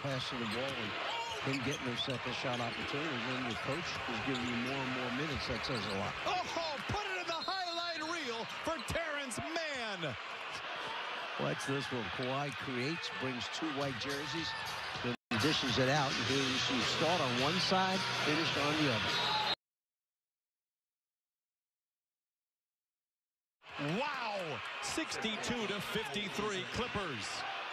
passing the ball and him getting himself a shot opportunity. When your coach is giving you more and more minutes, that says a lot. Oh, put it in the highlight reel for Terance Mann. Watch this one. Kawhi creates, brings two white jerseys, then dishes it out. And here you see start on one side, finish on the other. Wow, 62-53 Clippers.